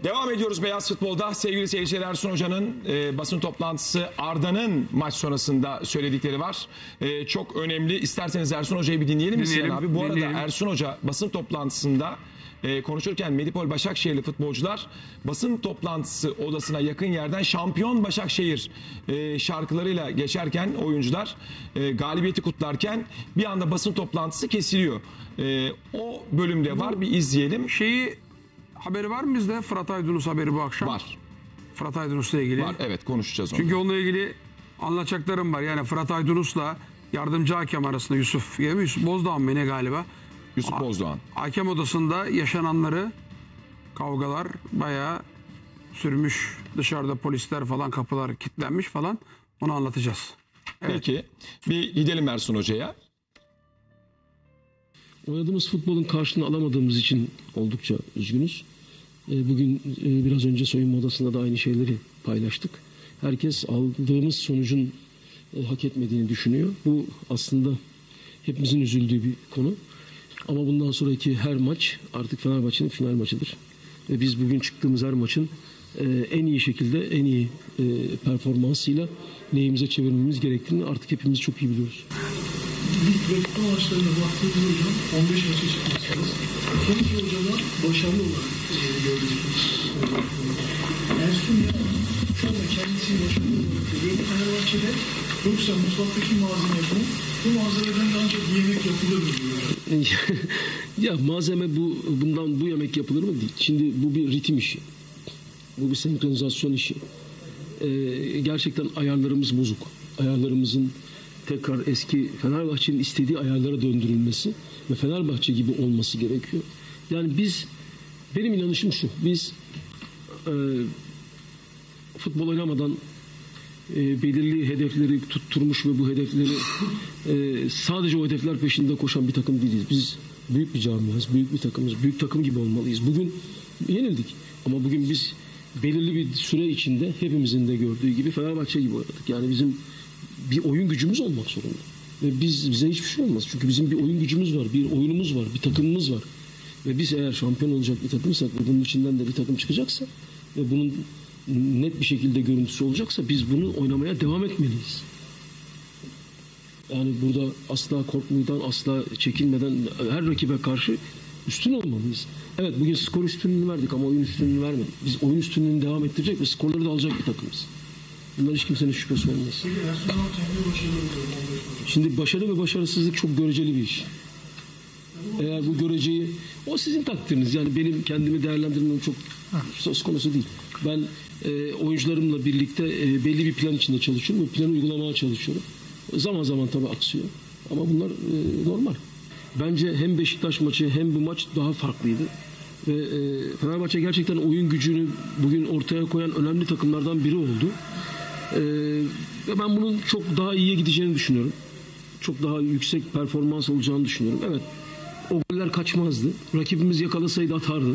Devam ediyoruz Beyaz Futbol'da. Sevgili seyirciler, Ersun Hoca'nın basın toplantısı, Arda'nın maç sonrasında söyledikleri var. Çok önemli. İsterseniz Ersun Hoca'yı bir dinleyelim mi Sinan abi? Bu arada Ersun Hoca basın toplantısında konuşurken Medipol Başakşehirli futbolcular basın toplantısı odasına yakın yerden Şampiyon Başakşehir şarkılarıyla geçerken oyuncular galibiyeti kutlarken bir anda basın toplantısı kesiliyor. O bölümde var, bir izleyelim. Haberi var mı bizde? Fırat Aydınus haberi bu akşam. Var. Fırat Aydınus'la ilgili. Var, evet, konuşacağız onu. Çünkü onunla ilgili anlatacaklarım var. Yani Fırat Aydınus'la yardımcı hakem arasında Yusuf Bozdağ mı ne galiba? Yusuf Bozdoğan. Hakem odasında yaşananları, kavgalar bayağı sürmüş. Dışarıda polisler falan, kapılar kilitlenmiş falan. Onu anlatacağız. Evet. Peki. Bir gidelim Ersun Hoca'ya. Oynadığımız futbolun karşılığını alamadığımız için oldukça üzgünüz. Bugün biraz önce soyunma odasında da aynı şeyleri paylaştık. Herkes aldığımız sonucun hak etmediğini düşünüyor. Bu aslında hepimizin üzüldüğü bir konu. Ama bundan sonraki her maç artık Fenerbahçe'nin final maçıdır. Ve biz bugün çıktığımız her maçın en iyi şekilde, en iyi performansıyla lehimize çevirmemiz gerektiğini artık hepimiz çok iyi biliyoruz. Lig ve kupa maçlarına baktığımız hocam 15 maça çıkmışsınız. 12 hocadan başarılı olarak gördük. Ersun ya şu anda kendisini başarılı olarak görüyor. Fenerbahçe'de yoksa mutfaktaki malzeme bu malzemeden ancak yemek yapılır mı diyor. Ya malzeme bundan bu yemek yapılır mı değil. Şimdi bu bir ritim işi. Bu bir senkronizasyon işi. Gerçekten ayarlarımız bozuk. Ayarlarımızın tekrar eski Fenerbahçe'nin istediği ayarlara döndürülmesi ve Fenerbahçe gibi olması gerekiyor. Yani benim inanışım şu, biz futbol oynamadan belirli hedefleri tutturmuş ve bu hedefleri sadece o hedefler peşinde koşan bir takım değiliz. Biz büyük bir camiayız, büyük bir takımız, büyük takım gibi olmalıyız. Bugün yenildik ama bugün biz belirli bir süre içinde hepimizin de gördüğü gibi Fenerbahçe gibi oynadık. Yani bizim bir oyun gücümüz olmak zorunda. Ve bize hiçbir şey olmaz. Çünkü bizim bir oyun gücümüz var, bir oyunumuz var, bir takımımız var. Ve biz eğer şampiyon olacak bir takımsak ve bunun içinden de bir takım çıkacaksa ve bunun net bir şekilde görüntüsü olacaksa biz bunu oynamaya devam etmeliyiz. Yani burada asla korkmadan, asla çekinmeden her rakibe karşı üstün olmalıyız. Evet, bugün skor üstünlüğünü verdik ama oyun üstünlüğünü vermedik. Biz oyun üstünlüğünü devam ettirecek ve skorları da alacak bir takımız. Bundan hiç kimsenin şüphesi olmaz. Şimdi başarı ve başarısızlık çok göreceli bir iş. Eğer bu göreceği, o sizin takdiriniz. Yani benim kendimi değerlendirmem çok söz konusu değil. Ben oyuncularımla birlikte belli bir plan içinde çalışıyorum ve planı uygulamaya çalışıyorum. Zaman zaman tabii aksıyor. Ama bunlar normal. Bence hem Beşiktaş maçı hem bu maç daha farklıydı. Ve Fenerbahçe gerçekten oyun gücünü bugün ortaya koyan önemli takımlardan biri oldu. Ve ben bunun çok daha iyiye gideceğini düşünüyorum. Çok daha yüksek performans olacağını düşünüyorum. Evet, o goller kaçmazdı. Rakibimiz yakalasaydı atardı.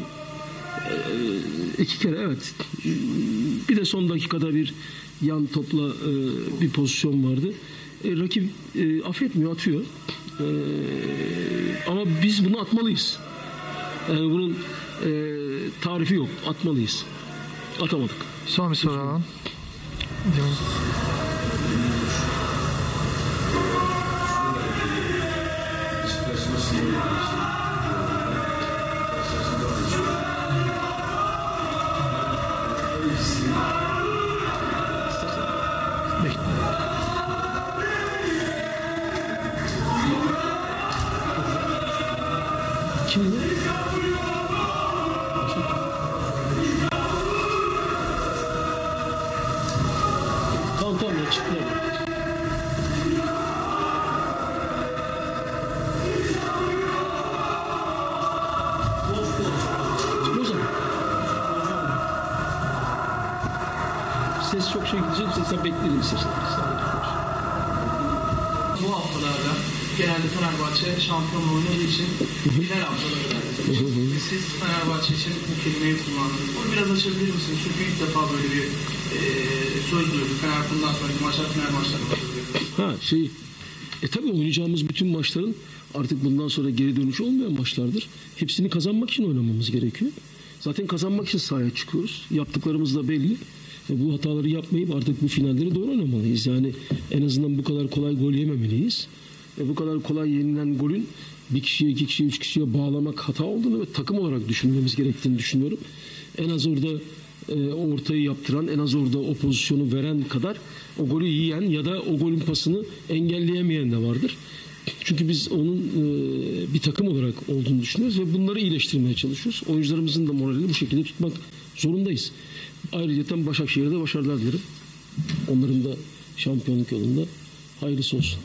2 kere evet. Bir de son dakikada bir yan topla bir pozisyon vardı. Rakip affetmiyor, atıyor. Ama biz bunu atmalıyız. Yani bunun tarifi yok. Atmalıyız. Atamadık. Son bir soru alalım. Kim bu? Tamam ya, çıktılar. Çıkıyor zaman. Ses çok şey gidecek, sen bekleyelim istersen. Bu haftalarda genelde Fenerbahçe şampiyon oynadığı için final haftaları verdi. Siz Fenerbahçe için bu kelimeyi kullandınız. Onu biraz açabilir misiniz? Çünkü ilk defa böyle bir söz duyduk. Bundan sonraki maçlar final maçları. Tabii oynayacağımız bütün maçların artık bundan sonra geri dönüş olmayan maçlardır. Hepsini kazanmak için oynamamız gerekiyor. Zaten kazanmak için sahaya çıkıyoruz. Yaptıklarımız da belli. Bu hataları yapmayıp artık bu finalleri doğru oynamalıyız. Yani en azından bu kadar kolay gol yememeliyiz. Bu kadar kolay yenilen golün bir kişiye, iki kişiye, üç kişiye bağlamak hata olduğunu ve takım olarak düşünmemiz gerektiğini düşünüyorum. En az orada ortayı yaptıran, en az orada o pozisyonu veren kadar o golü yiyen ya da o golün pasını engelleyemeyen de vardır. Çünkü biz onun bir takım olarak olduğunu düşünüyoruz ve bunları iyileştirmeye çalışıyoruz. Oyuncularımızın da moralini bu şekilde tutmak zorundayız. Ayrıca Başakşehir'e de başarılar dilerim. Onların da şampiyonluk yolunda hayırlısı olsun.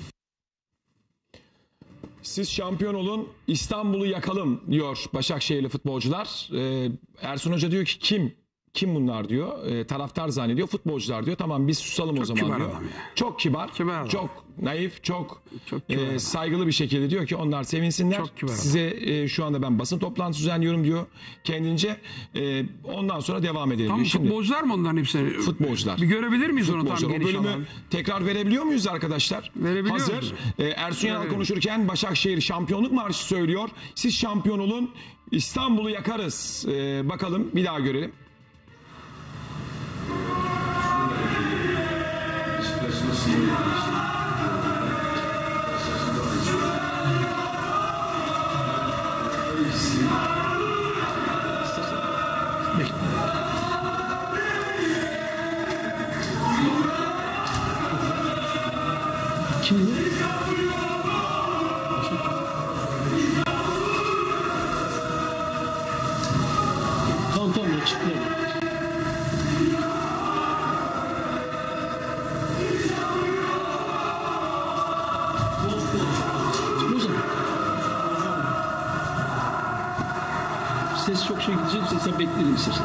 Siz şampiyon olun, İstanbul'u yakalım diyor Başakşehirli futbolcular. Ersun Hoca diyor ki kim bunlar diyor. Taraftar zannediyor, futbolcular diyor. Tamam biz susalım çok o zaman diyor. Çok kibar, çok naif, çok saygılı bir şekilde diyor ki onlar sevinsinler. Size şu anda ben basın toplantısı düzenliyorum diyor kendince. Ondan sonra devam edelim diyor. Şimdi, futbolcular mı onların hepsi? Futbolcular. Bir görebilir miyiz onu tam geniş? O bölümü alan? tekrar verebiliyor muyuz arkadaşlar? Hazır. Ersun Yanal konuşurken Başakşehir şampiyonluk marşı söylüyor. Siz şampiyon olun, İstanbul'u yakarız. Bakalım bir daha görelim. Kim bu? Tamam açıklayalım. Ses çok şey gidecek. Sen bekleyelim istersen.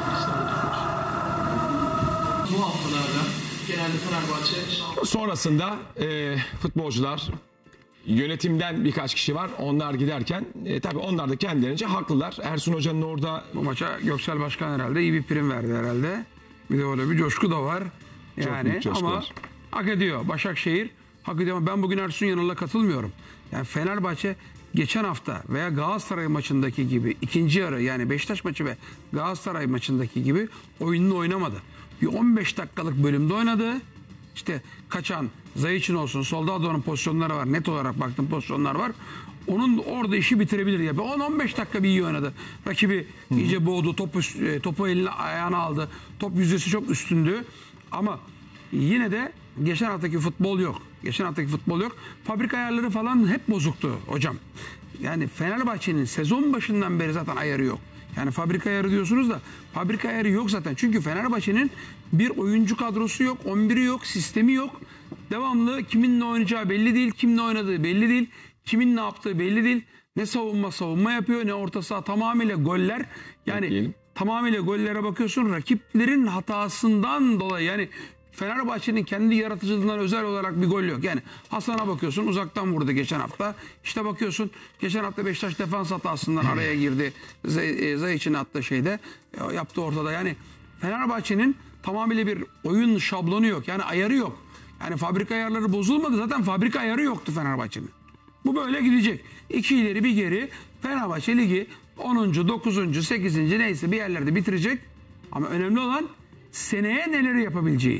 Bu haftalarda genelde Fenerbahçe Sonrasında futbolcular, yönetimden birkaç kişi var. Onlar giderken tabii onlar da kendilerince haklılar. Ersun Hoca'nın orada... Bu maça Göksel Başkan herhalde iyi bir prim verdi herhalde. Bir de öyle bir coşku da var. Yani ama hak ediyor. Başakşehir hak ediyor ama ben bugün Ersun Yanal'a katılmıyorum. Yani Fenerbahçe geçen hafta veya Galatasaray maçındaki gibi ikinci yarı yani Beşiktaş maçı ve Galatasaray maçındaki gibi oyununu oynamadı. Bir 15 dakikalık bölümde oynadı. İşte kaçan Zayic'in olsun solda Ado'nun pozisyonları var. Net olarak baktım pozisyonlar var. Onun orada işi bitirebilir ya. 10-15 dakika bir iyi oynadı. Rakibi iyice boğdu. Topu eline ayağına aldı. Top yüzdesi çok üstündü. Ama yine de geçen haftaki futbol yok. Fabrika ayarları falan hep bozuktu hocam. Yani Fenerbahçe'nin sezon başından beri zaten ayarı yok. Yani fabrika ayarı diyorsunuz da fabrika ayarı yok zaten. Çünkü Fenerbahçe'nin bir oyuncu kadrosu yok, 11'i yok, sistemi yok. Devamlı kiminle oynayacağı belli değil, kimle oynadığı belli değil, kimin ne yaptığı belli değil. Ne savunma yapıyor, ne orta saha, tamamıyla goller. Yani tamamıyla gollere bakıyorsun rakiplerin hatasından dolayı yani Fenerbahçe'nin kendi yaratıcılığından özel olarak bir gol yok. Yani Hasan'a bakıyorsun uzaktan vurdu geçen hafta. İşte bakıyorsun geçen hafta Beşiktaş defans hatasından araya girdi. Zayic'in attığı şeyde yaptı ortada. Yani Fenerbahçe'nin tamamıyla bir oyun şablonu yok. Yani ayarı yok. Yani fabrika ayarları bozulmadı. Zaten fabrika ayarı yoktu Fenerbahçe'nin. Bu böyle gidecek. 2 ileri bir geri Fenerbahçe Ligi 10. 9. 8. neyse bir yerlerde bitirecek. Ama önemli olan seneye neler yapabileceği.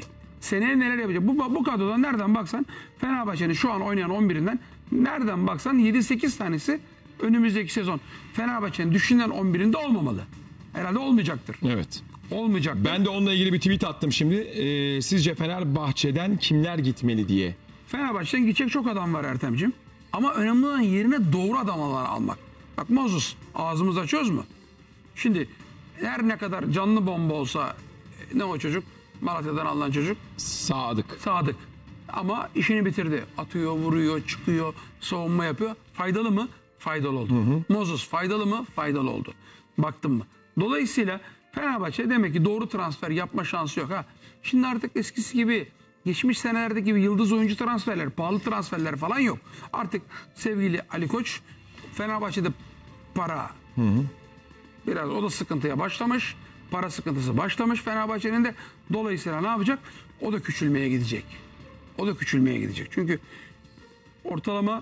Bu kadrodan nereden baksan Fenerbahçe'nin şu an oynayan 11'inden nereden baksan 7-8 tanesi önümüzdeki sezon Fenerbahçe'nin düşünülen 11'inde olmamalı. Herhalde olmayacaktır. Evet. Olmayacaktır. Ben de onunla ilgili bir tweet attım şimdi. Sizce Fenerbahçe'den kimler gitmeli diye. Fenerbahçe'den gidecek çok adam var Ertem'ciğim. Ama önemli olan yerine doğru adamlar almak. Bak Moses ağzımızı açıyoruz mu? Şimdi her ne kadar canlı bomba olsa ne o çocuk? Malatya'dan alınan çocuk. Sadık. Ama işini bitirdi. Atıyor, vuruyor, çıkıyor, savunma yapıyor. Faydalı mı? Faydalı oldu. Moses faydalı mı? Faydalı oldu. Baktın mı? Dolayısıyla Fenerbahçe demek ki doğru transfer yapma şansı yok. Şimdi artık eskisi gibi geçmiş senelerdeki gibi yıldız oyuncu transferler, pahalı transferler falan yok. Artık sevgili Ali Koç Fenerbahçe'de para biraz o da sıkıntıya başlamış. Para sıkıntısı başlamış Fenerbahçe'nin de. Dolayısıyla ne yapacak? O da küçülmeye gidecek. Çünkü ortalama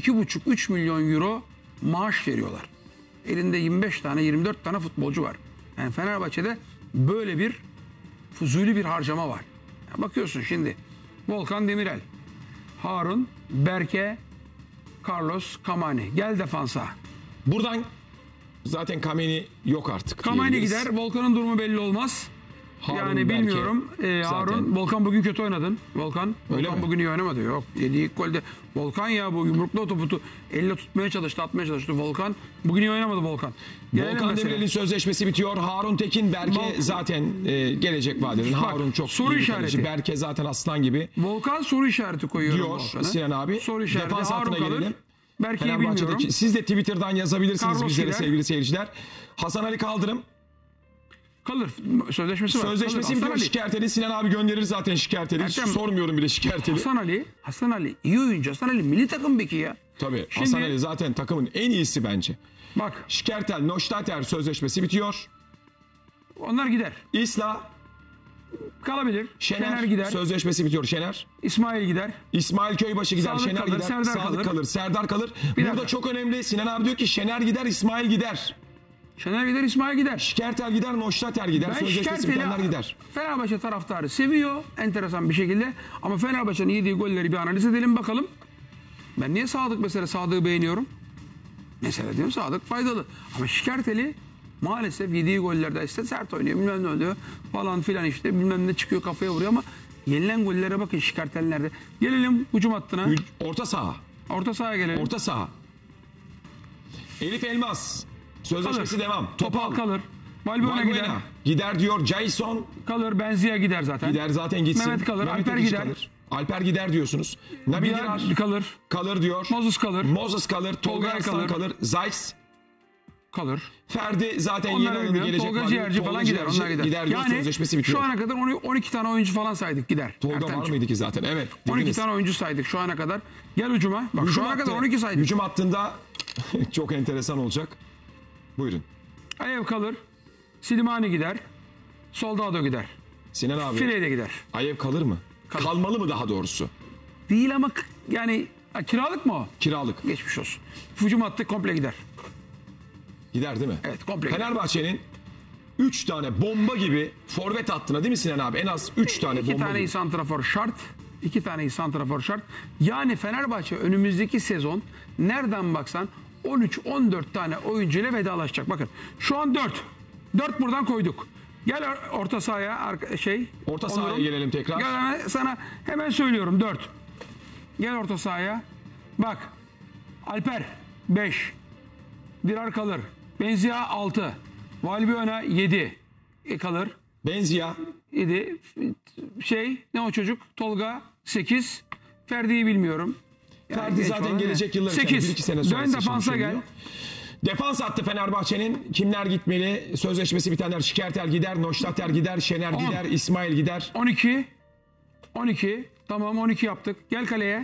2-2,5-3 milyon euro maaş veriyorlar. Elinde 25 tane 24 tane futbolcu var. Yani Fenerbahçe'de böyle bir fuzuli bir harcama var. Yani bakıyorsun şimdi Volkan Demirel, Harun, Berke, Carlos, Kamani. Gel defansa. Buradan zaten Kameni yok artık. Kamani diyebiliriz. gider. Volkan'ın durumu belli olmaz. Harun, Yani Berke bilmiyorum. Harun, Volkan bugün kötü oynadın. Volkan Öyle mi? bugün iyi oynamadı. Yok. Yediği ilk golde. Volkan ya bu yumruklu topu elle tutmaya çalıştı, atmaya çalıştı. Volkan bugün iyi oynamadı Volkan. Gelelim Volkan meseleye. Demirel'in sözleşmesi bitiyor. Harun Tekin, Berke zaten gelecek vadeden. Bak, Harun çok soru iyi bir işareti. kaleci. Berke zaten aslan gibi Volkan soru işareti koyuyorum diyor Volkan'a. Sinan abi. Soru işareti. Defans Harun hattına kalır. gelelim. Berke'yi bilmiyorum. Fenerbahçe'deki siz de Twitter'dan yazabilirsiniz Carlos bizlere gider. sevgili seyirciler. Hasan Ali Kaldırım Kalır. Sözleşmesi var. sözleşmesi Kalır. bitiyor. Hasan Ali. Şikerteli Sinan abi gönderir zaten Şikerteli. Hiç Ertem, sormuyorum bile Şikerteli. Hasan Ali iyi oyuncu. Hasan Ali milli takım beki ya. Tabii Şimdi- Hasan Ali zaten takımın en iyisi bence. Bak Şikertel, Noştater sözleşmesi bitiyor. onlar gider. İsla, Kalabilir. Şener, gider. sözleşmesi bitiyor. Şener. İsmail gider. İsmail Köybaşı gider, Sadık Şener kalır, gider, Serdar Sadık kalır. Serdar kalır. Bir Burada dakika. çok önemli. Sinan abi diyor ki Şener gider, İsmail gider. Şener gider, İsmail gider. Şikertel gider, Noştater gider. Ben Sözleşmesi bitenler Şikertel'i gider. Fenerbahçe taraftarı seviyor enteresan bir şekilde. Ama Fenerbahçe'nin yediği golleri bir analiz edelim bakalım. Ben niye Sadık'ı beğeniyorum? Mesela diyorum Sadık faydalı. Ama Şikertel'i maalesef yediği gollerde işte sert oynuyor bilmem ne oluyor falan filan işte bilmem ne çıkıyor kafaya vuruyor ama yenilen gollere bakın Şikertel nerede. Gelelim hücum hattına. Orta saha. Orta sahaya gelelim. Orta saha. Elif Elmas. Sözleşmesi Kalır. devam. Topal kalır. Valbuena gider. Valbuena gider diyor. Jason Kalır. Benzia gider zaten. gider zaten gitsin. Mehmet kalır. Alper Ekici gider. kalır. Alper gider diyorsunuz. Nabil Diğer Girar kalır. kalır diyor. Moses kalır. Moses kalır. Tolga Tolgay Arslan kalır. kalır. Zayx. Kalır. Ferdi zaten Onlar yeni alındı bilmiyorum. gelecek. Tolga var. Ciğerci falan gider. Onlar gider. Gider diyor. Sözleşmesi bitiyor. şu ana kadar 12 tane oyuncu falan saydık gider. Tolga var Ertemciğim. mıydı ki zaten? Evet. 12 dediniz. tane oyuncu saydık şu ana kadar. Gel hücuma. Bak şu ana kadar 12 saydık. Hücum hattında çok enteresan olacak. Buyurun. Ayev kalır. Silimani gider. Soldado gider. Sinan abi. Fire de gider. Ayev kalır mı? Kalır. Kalmalı mı daha doğrusu? Değil ama yani kiralık mı o? Kiralık. Geçmiş olsun. Hücum hattı komple gider. Gider değil mi? Evet komple gider. Fenerbahçe'nin 3 tane bomba gibi forvet hattına değil mi Sinan abi? En az 3 tane 2 bomba tane gibi. iyi santrafor şart. 2 tane iyi santrafor şart. Yani Fenerbahçe önümüzdeki sezon nereden baksan 13-14 tane oyuncuyla vedalaşacak. Bakın şu an 4. 4 buradan koyduk. Gel orta sahaya Orta sahaya Onur'um. gelelim tekrar. Gel sana hemen söylüyorum 4. Gel orta sahaya. Bak. Alper 5. Dirar kalır. Benzia 6. Valbuena 7. Kalır. Benzia. 7. Ne o çocuk? Tolga 8. Ferdi'yi bilmiyorum. Ferdi genç zaten olan gelecek ne? yıllar için 8. 1-2 sene sonra Dön defansa seçilmiş gel. oluyor. Defans hattı Fenerbahçe'nin kimler gitmeli? Sözleşmesi bitenler Şikertel gider, Noştater gider, Şener 10. gider, İsmail gider. 12. 12. Tamam 12 yaptık. Gel kaleye.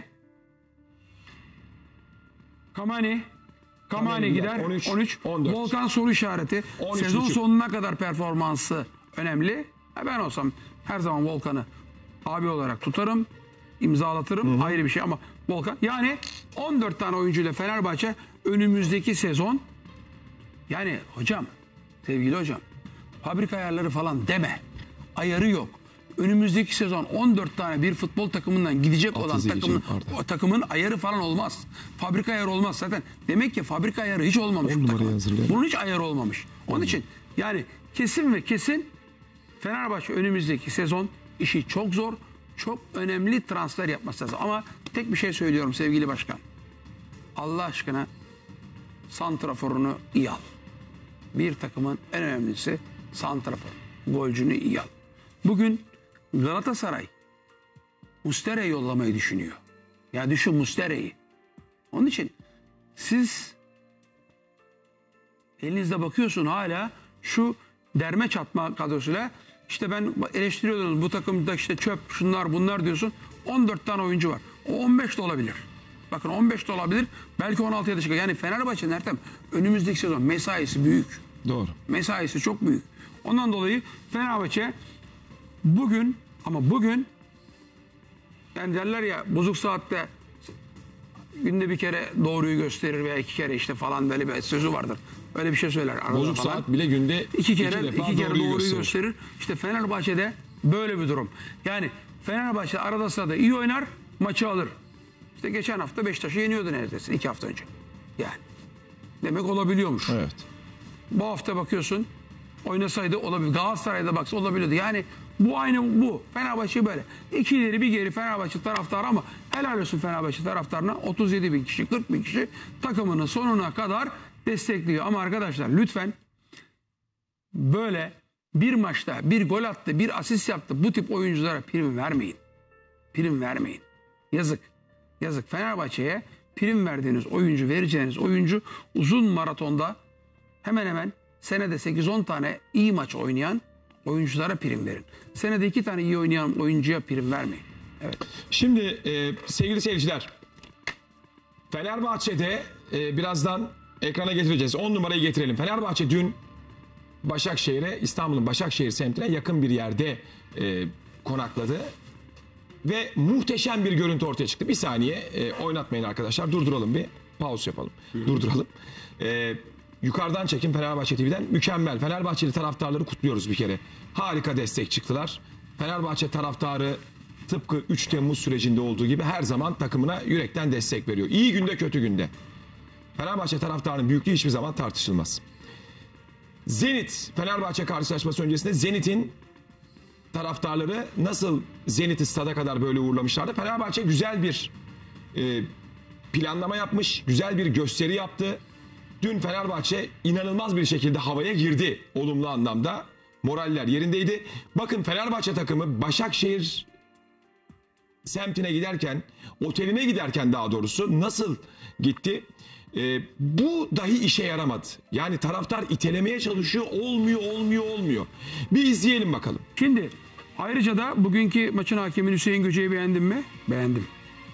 Kamani gider. 13. 14. Volkan soru işareti. 13 Sezon buçuk. sonuna kadar performansı önemli. Ben olsam her zaman Volkan'ı abi olarak tutarım. İmzalatırım. Ayrı bir şey ama Volkan yani 14 tane oyuncuyla Fenerbahçe önümüzdeki sezon yani hocam sevgili hocam fabrika ayarları falan deme. Ayarı yok. Önümüzdeki sezon 14 tane bir futbol takımından gidecek olan izleyeceğim, takımın ayarı falan olmaz. Fabrika ayarı olmaz zaten. Demek ki fabrika ayarı hiç olmamış. 10 bu numarayı takımın. hazırlayalım. Bunun hiç ayarı olmamış. Onun için yani kesin ve kesin Fenerbahçe önümüzdeki sezon işi çok zor, çok önemli transfer yapması lazım. Ama tek bir şey söylüyorum sevgili başkan. Allah aşkına santraforunu iyi al. Bir takımın en önemlisi santrafor. Golcünü iyi al. Bugün Galatasaray Mustera'yı yollamayı düşünüyor. Ya düşün Mustera'yı. Onun için siz elinizde bakıyorsun hala şu derme çatma kadrosuyla işte ben eleştiriyordunuz bu takımda işte çöp şunlar bunlar diyorsun. 14 tane oyuncu var. O 15 de olabilir. Bakın 15 de olabilir. Belki 16'ya da çıkar. Yani Fenerbahçe'nin Ertem önümüzdeki sezon mesaisi büyük. Doğru. Mesaisi çok büyük. Ondan dolayı Fenerbahçe bugün yani derler ya bozuk saatte günde bir kere doğruyu gösterir veya 2 kere işte falan böyle bir sözü vardır. Öyle bir şey söyler arada Bozuk falan. saat bile günde 2 kere defa doğruyu gösterir. İşte Fenerbahçe'de böyle bir durum. Yani Fenerbahçe arada sırada iyi oynar, maçı alır. İşte geçen hafta Beşiktaş'ı yeniyordu neredeyse 2 hafta önce. Yani demek olabiliyormuş. Evet. Bu hafta bakıyorsun oynasaydı olabilir. Galatasaray'da baksa olabiliyordu. Yani bu aynı bu. Fenerbahçe böyle. 2 ileri bir geri Fenerbahçe taraftarı ama helal olsun Fenerbahçe taraftarına 37 bin kişi 40 bin kişi takımının sonuna kadar destekliyor. Ama arkadaşlar lütfen böyle bir maçta bir gol attı, bir asist yaptı bu tip oyunculara prim vermeyin. Prim vermeyin. Yazık. Yazık. Fenerbahçe'ye prim verdiğiniz oyuncu, vereceğiniz oyuncu uzun maratonda hemen hemen senede 8-10 tane iyi maç oynayan oyunculara prim verin. Senede 2 tane iyi oynayan oyuncuya prim vermeyin. Evet. Şimdi sevgili seyirciler, Fenerbahçe'de birazdan ekrana getireceğiz. 10 numarayı getirelim. Fenerbahçe dün Başakşehir'e, İstanbul'un Başakşehir semtine yakın bir yerde konakladı. Ve muhteşem bir görüntü ortaya çıktı. Bir saniye oynatmayın arkadaşlar. Durduralım bir. Pause yapalım. Durduralım. Yukarıdan çekin Fenerbahçe TV'den. Mükemmel. Fenerbahçeli taraftarları kutluyoruz bir kere. Harika destek çıktılar. Fenerbahçe taraftarı tıpkı 3 Temmuz sürecinde olduğu gibi her zaman takımına yürekten destek veriyor. İyi günde kötü günde. Fenerbahçe taraftarının büyüklüğü hiçbir zaman tartışılmaz. Zenit Fenerbahçe karşılaşması öncesinde Zenit'in taraftarları nasıl Zenit'i stada kadar böyle uğurlamışlardı. Fenerbahçe güzel bir planlama yapmış. Güzel bir gösteri yaptı. Dün Fenerbahçe inanılmaz bir şekilde havaya girdi. Olumlu anlamda. Moraller yerindeydi. Bakın Fenerbahçe takımı Başakşehir semtine giderken, oteline giderken daha doğrusu nasıl gitti? Bu dahi işe yaramadı. Yani taraftar itelemeye çalışıyor. Olmuyor. Bir izleyelim bakalım. Şimdi ayrıca da bugünkü maçın hakemi Hüseyin Göce'yi beğendin mi? Beğendim.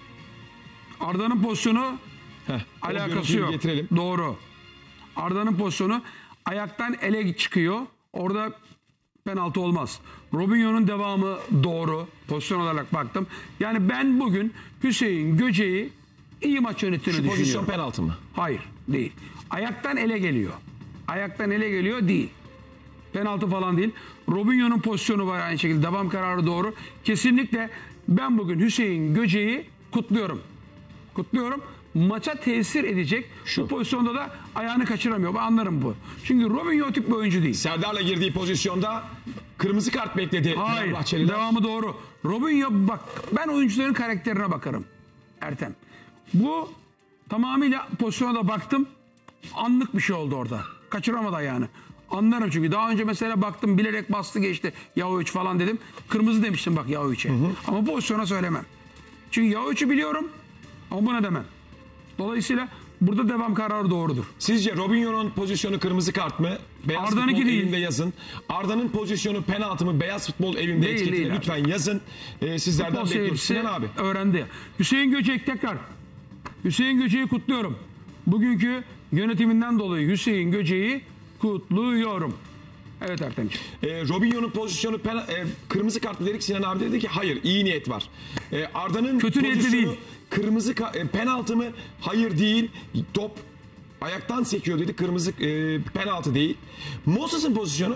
Arda'nın pozisyonu alakası yok. Getirelim. Doğru. Arda'nın pozisyonu ayaktan ele çıkıyor. Orada penaltı olmaz. Robinho'nun devamı doğru. Pozisyon olarak baktım. Yani ben bugün Hüseyin Göce'yi iyi maç yönettiğini düşünüyorum. Pozisyon penaltı mı? Hayır, değil. Ayaktan ele geliyor. Ayaktan ele geliyor değil. Penaltı falan değil. Robinho'nun pozisyonu var aynı şekilde. Devam kararı doğru. Kesinlikle ben bugün Hüseyin Göce'yi kutluyorum. Kutluyorum. Maça tesir edecek. Şu pozisyonda da ayağını kaçıramıyor. Ben anlarım bu. Çünkü Robinho tip bir oyuncu değil. Serdar'la girdiği pozisyonda kırmızı kart bekledi. Hayır. Devamı doğru. Robinho bak ben oyuncuların karakterine bakarım. Ertem. Bu tamamıyla pozisyona da baktım. Anlık bir şey oldu orada. Kaçıramadı ayağını. Anlarım çünkü. Daha önce mesela baktım bilerek bastı geçti. Yahovic falan dedim. Kırmızı demiştim bak Yahovic'e. Ama pozisyona söylemem. Çünkü Yahovic'i biliyorum. Ama buna demem. Dolayısıyla burada devam kararı doğrudur. Sizce Robinho'nun pozisyonu kırmızı kart mı? Beyaz Arda'nınki Futbol değil. Evi'nde yazın. Arda'nın pozisyonu penaltı mı? Beyaz Futbol Evi'nde Değil, etiketine değil lütfen yazın. Sizlerden Futbol bekliyoruz. seyircisi Sinan abi. öğrendi. Hüseyin Göcek tekrar. Hüseyin Göcek'i kutluyorum. Bugünkü yönetiminden dolayı Hüseyin Göcek'i kutluyorum. Evet Ertemciğim. Robinho'nun pozisyonu kırmızı kart dedik. Sinan abi dedi ki hayır iyi niyet var. Arda'nın Kötü niyetli pozisyonu değil. kırmızı penaltı mı? Hayır değil. Top ayaktan sekiyor dedi. Kırmızı penaltı değil. Moses'ın pozisyonu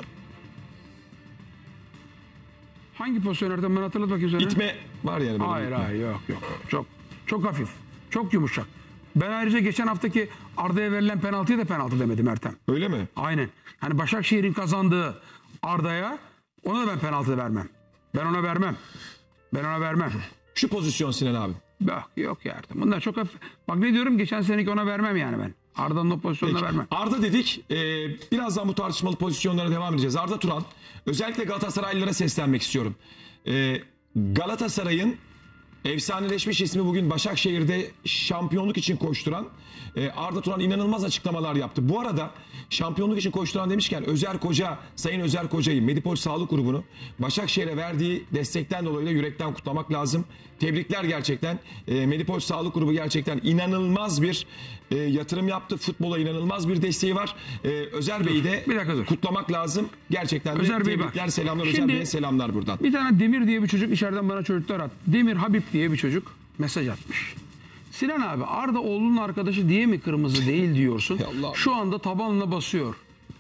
Hangi pozisyon Ertem? Ben hatırlat bakayım sana. itme var yani. böyle Hayır itme. hayır yok. Çok hafif. Çok yumuşak. Ben ayrıca geçen haftaki Arda'ya verilen penaltıya da penaltı demedim Ertem. Öyle mi? Aynen. Hani Başakşehir'in kazandığı Arda'ya ona da ben penaltı vermem. Ben ona vermem. Şu pozisyon Sinan abi. Yok ya Ertem. Bunlar çok hafif. Bak ne diyorum geçen seneki ona vermem yani ben. Arda'nın o pozisyonuna vermem. Arda dedik. Birazdan bu tartışmalı pozisyonlara devam edeceğiz. Arda Turan. Özellikle Galatasaraylılara seslenmek istiyorum. Galatasaray'ın efsaneleşmiş ismi bugün Başakşehir'de şampiyonluk için koşturan Arda Turan inanılmaz açıklamalar yaptı. Bu arada şampiyonluk için koşturan demişken Sayın Özer Koca'yı, Medipol Sağlık Grubu'nu Başakşehir'e verdiği destekten dolayı da yürekten kutlamak lazım. Tebrikler gerçekten. Medipol Sağlık Grubu gerçekten inanılmaz bir yatırım yaptı. Futbola inanılmaz bir desteği var. Özer Bey'i de kutlamak lazım. Gerçekten de Özer Bey tebrikler, bak. selamlar. Şimdi, Özer Bey'e selamlar buradan. Bir tane Demir diye bir çocuk içeriden bana çocuklar attı. Demir Habib diye bir çocuk mesaj atmış. Sinan abi Arda oğlunun arkadaşı diye mi kırmızı değil diyorsun? Şu anda tabanla basıyor.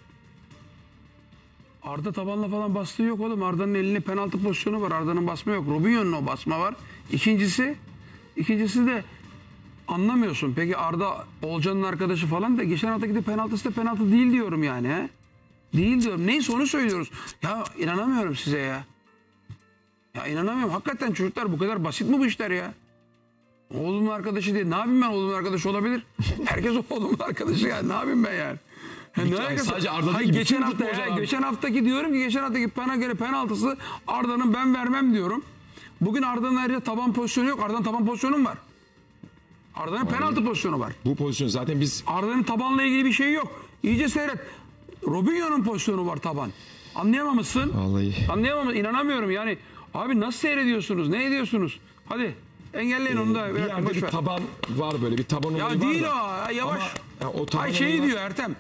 Arda tabanla falan bastığı yok oğlum. Arda'nın eline penaltı pozisyonu var. Arda'nın basma yok. Robinho'nun o basma var. İkincisi de anlamıyorsun. Peki Arda Olcan'ın arkadaşı falan da geçen haftaki de penaltısı da penaltı değil diyorum yani. He? Değil diyorum. Neyse onu söylüyoruz. Ya inanamıyorum size ya. Ya inanamıyorum. Hakikaten çocuklar bu kadar basit mi bu işler ya? Oğlumun arkadaşı değil. Ne yapayım ben oğlumun arkadaşı olabilir? Herkes oğlumun arkadaşı yani. Ne yapayım ben yani? Yani sadece Arda değil, geçen haftaki diyorum ki geçen haftaki bana göre penaltısı Arda'nın ben vermem diyorum. Bugün Arda'nın ayrıca taban pozisyonu yok. Arda'nın taban pozisyonu var. Arda'nın penaltı pozisyonu var. Bu pozisyon zaten biz... Arda'nın tabanla ilgili bir şey yok. İyice seyret. Robinho'nun pozisyonu var taban. Anlayamamışsın. Vallahi. Anlayamamışsın. İnanamıyorum yani. Abi nasıl seyrediyorsunuz? Ne ediyorsunuz? Hadi engelleyin onu da. Bir yerde bir taban var böyle. Bir taban olayı var ya değil da. o. Yavaş. Ama, o taban şey var. diyor Ertem.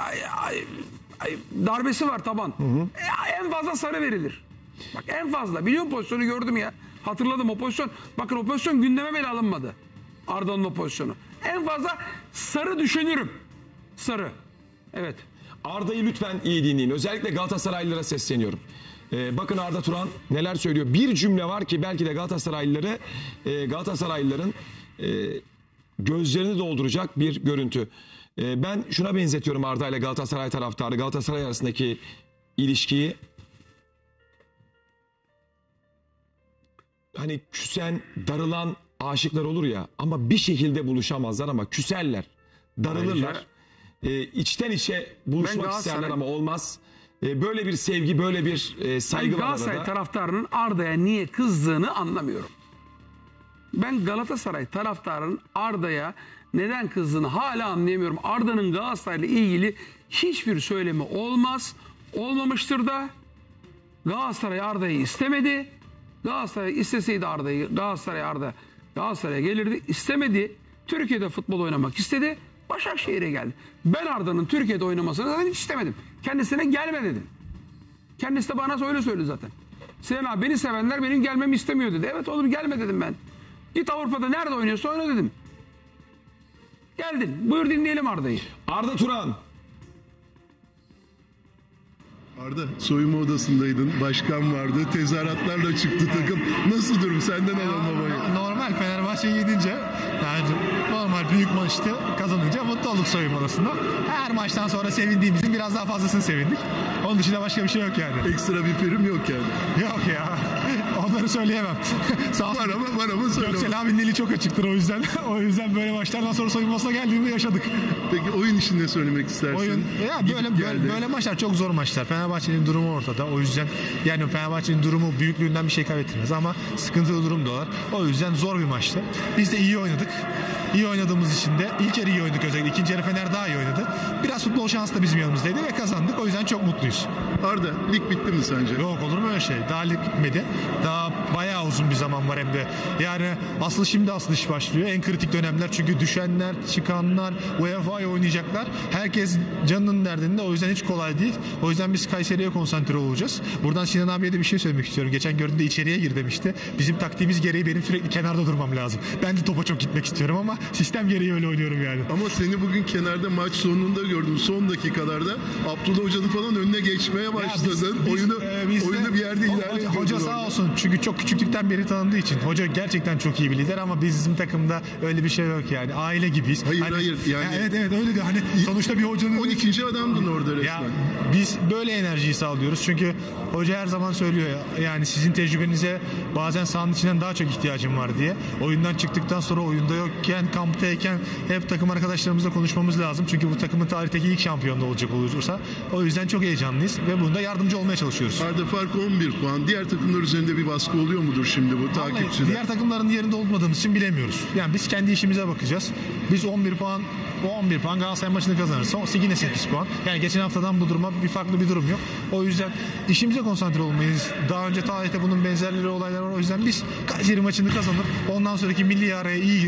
Darbesi var taban. En fazla sarı verilir. Bak en fazla. Biliyorum pozisyonu gördüm ya. Hatırladım o pozisyon. Bakın o pozisyon gündeme bile alınmadı. Arda'nın o pozisyonu. En fazla sarı düşünürüm. Sarı. Evet. Arda'yı lütfen iyi dinleyin. Özellikle Galatasaraylılara sesleniyorum. Bakın Arda Turan neler söylüyor. Bir cümle var ki belki de Galatasaraylıların gözlerini dolduracak bir görüntü. Ben şuna benzetiyorum Arda ile Galatasaray taraftarı, Galatasaray arasındaki ilişkiyi. Hani küsen, darılan aşıklar olur ya ama bir şekilde buluşamazlar ama küserler, darılırlar. İçten içe buluşmak isterler ama olmaz. Böyle bir sevgi, böyle bir saygı var arada. Galatasaray taraftarının Arda'ya niye kızdığını anlamıyorum. Ben Galatasaray taraftarının Arda'ya neden kızdığını hala anlayamıyorum. Arda'nın Galatasaray'la ilgili hiçbir söylemi olmaz. Olmamıştır da. Galatasaray Arda'yı istemedi. Galatasaray isteseydi Arda'yı, Galatasaray'a gelirdi. İstemedi. Türkiye'de futbol oynamak istedi. Başakşehir'e geldi. Ben Arda'nın Türkiye'de oynamasını zaten hiç istemedim. Kendisine gelme dedim. Kendisi de bana öyle söyledi zaten. Sinan abi beni sevenler benim gelmemi istemiyor dedi. Evet oğlum gelme dedim ben. Git Avrupa'da nerede oynuyorsa oyna dedim. Geldin. Buyur dinleyelim Arda'yı. Arda Turan. Arda soyunma odasındaydın. Başkan vardı. Tezahüratlarla çıktı takım. Nasıl durum? Senden alalım babayı. Normal Fenerbahçe yedince yani normal büyük maçtı. Kazanınca mutlu olduk soyunma odasında. Her maçtan sonra sevindiğimizin biraz daha fazlasını sevindik. Onun dışında başka bir şey yok yani. Ekstra bir prim yok yani. Yok ya. Onları söyleyemem. Var ama söyle. Göksel abinin eli çok açıktır o yüzden. O yüzden böyle maçlardan sonra soyunmasına geldiğimde yaşadık. Peki oyun için ne söylemek istersin? Böyle maçlar çok zor maçlar. Fenerbahçe'nin durumu ortada. O yüzden yani Fenerbahçe'nin durumu büyüklüğünden bir şey kaybettirmez ama sıkıntılı durum da var. O yüzden zor bir maçtı. Biz de iyi oynadık. İyi oynadığımız için de ilk yarı iyi oynadık özellikle. İkinci yarı Fener daha iyi oynadı. Biraz futbol şansı da bizim yanımızdaydı ve kazandık. O yüzden çok mutluyuz. Arda lig bitti mi sence? Yok olur mu öyle şey? Daha lig bitmedi. Daha bayağı uzun bir zaman var hem de. Yani şimdi iş başlıyor. En kritik dönemler çünkü düşenler, çıkanlar, UEFA'ya oynayacaklar. Herkes canının derdinde. O yüzden hiç kolay değil. O yüzden biz Kayseri'ye konsantre olacağız. Buradan Sinan abiye de bir şey söylemek istiyorum. Geçen gördüğümde içeriye gir demişti. Bizim taktiğimiz gereği benim sürekli kenarda durmam lazım. Ben de topa çok gitmek istiyorum ama sistem gereği öyle oynuyorum yani. Ama seni bugün kenarda maç sonunda gördüm. Son dakikalarda Abdullah Hoca'nın falan önüne geçmeye başladın. Oyunu bir yerde ilerliyor. Hoca sağ olsun. Çünkü çok küçüklükten beri tanıdığı için. Hoca gerçekten çok iyi bir lider ama bizim takımda öyle bir şey yok yani. Aile gibiyiz. Hayır. Yani evet öyle diyor. Hani sonuçta bir hocanın 12. adamdın orada resmen. Ya biz böyle enerjiyi sağlıyoruz. Çünkü hoca her zaman söylüyor ya, yani sizin tecrübenize bazen sahanın içinden daha çok ihtiyacım var diye. Oyundan çıktıktan sonra oyunda yokken, kamptayken hep takım arkadaşlarımızla konuşmamız lazım. Çünkü bu takımın tarihteki ilk şampiyonluğu olacak olursa. O yüzden çok heyecanlıyız ve bunda yardımcı olmaya çalışıyoruz. Arda fark 11 puan. Diğer takımlar üzerinde bir baskı oluyor mudur şimdi bu takipçiler? Diğer takımların yerinde olmadığımız için bilemiyoruz. Yani biz kendi işimize bakacağız. Biz 11 puan Galatasaray maçını kazanırsa yine 8 puan. Yani geçen haftadan bu duruma farklı bir durum yok. O yüzden işimize konsantre olmayız. Daha önce tarihte bunun benzerleri olaylar var. O yüzden biz Kayseri maçını kazanıp ondan sonraki milli araya iyi girip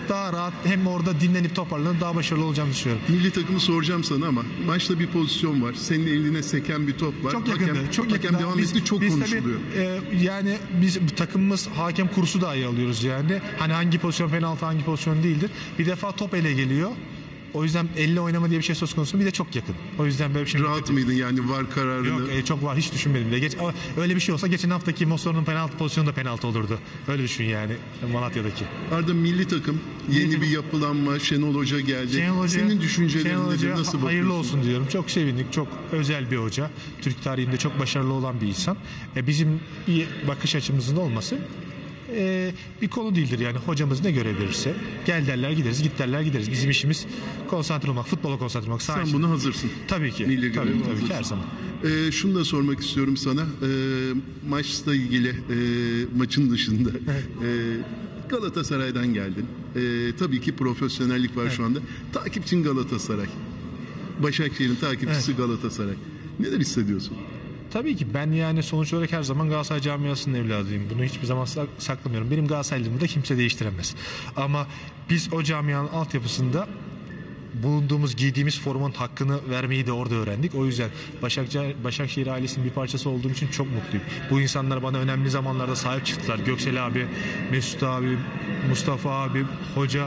daha rahat hem orada dinlenip toparlanıp daha başarılı olacağımı düşünüyorum. Milli takımı soracağım sana ama maçta bir pozisyon var. Senin eline seken bir top var. Çok yakındı. Çok yakındı. Hakem devam etti, çok konuşuluyor. Tabii, yani biz takımımız hakem kursu dahi alıyoruz yani. Hani hangi pozisyon penaltı, hangi pozisyon değildir. Bir defa top ele geliyor. O yüzden elle oynama diye bir şey söz konusu. Bir de çok yakın. O yüzden böyle bir şey... Rahat mıydın yani VAR kararını? Yok çok var. Hiç düşünmedim de. Öyle bir şey olsa geçen haftaki Mossor'un penaltı pozisyonu da penaltı olurdu. Öyle düşün yani Malatya'daki. Arda milli takım yeni bir yapılanma. Şenol Hoca geldi. Senin düşüncelerin nedir? Nasıl bakıyorsun? Hayırlı olsun diyorum. Çok sevindik. Çok özel bir hoca. Türk tarihinde çok başarılı olan bir insan. Bizim bir bakış açımızın olması bir konu değildir yani. Hocamız ne görev verirse gel derler gideriz, git derler gideriz. Bizim işimiz konsantre olmak, futbola konsantre olmak. Sen buna hazırsın. Tabii ki. Tabii ki her zaman. Şunu da sormak istiyorum sana. Maçla ilgili maçın dışında Galatasaray'dan geldin. Tabii ki profesyonellik var şu anda. Takipçin Galatasaray. Başakşehir'in takipçisi Galatasaray. Neler hissediyorsun? Tabii ki ben yani sonuç olarak her zaman Galatasaray camiasının evladıyım. Bunu hiçbir zaman saklamıyorum. Benim Galatasaraylılığımı da kimse değiştiremez. Ama biz o camianın altyapısında bulunduğumuz, giydiğimiz formanın hakkını vermeyi de orada öğrendik. O yüzden Başakşehir ailesinin bir parçası olduğum için çok mutluyum. Bu insanlar bana önemli zamanlarda sahip çıktılar. Göksel abi, Mesut abi, Mustafa abi, Hoca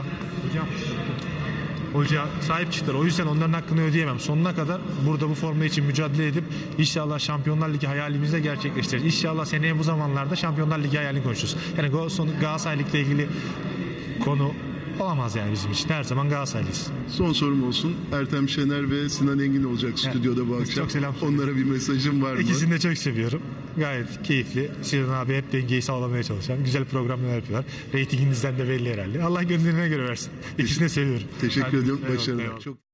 sahip çıktılar. O yüzden onların hakkını ödeyemem. Sonuna kadar burada bu forma için mücadele edip inşallah Şampiyonlar Ligi hayalimizi de gerçekleştiririz. İnşallah seneye bu zamanlarda Şampiyonlar Ligi hayalini konuşuruz. Yani Galatasaray'la ilgili konu olamaz yani bizim için. Her zaman Galatasaraylıyız. Son sorum olsun. Ertem Şener ve Sinan Engin olacak stüdyoda bu akşam. Çok selam. Onlara bir mesajım var mı? İkisini de çok seviyorum. Gayet keyifli. Sinan abi hep dengeyi sağlamaya çalışan. Güzel programlar yapıyorlar. Reytinginizden de belli herhalde. Allah gönlüne göre versin. İkisini de seviyorum. Teşekkür ediyorum. Başarılar. Çok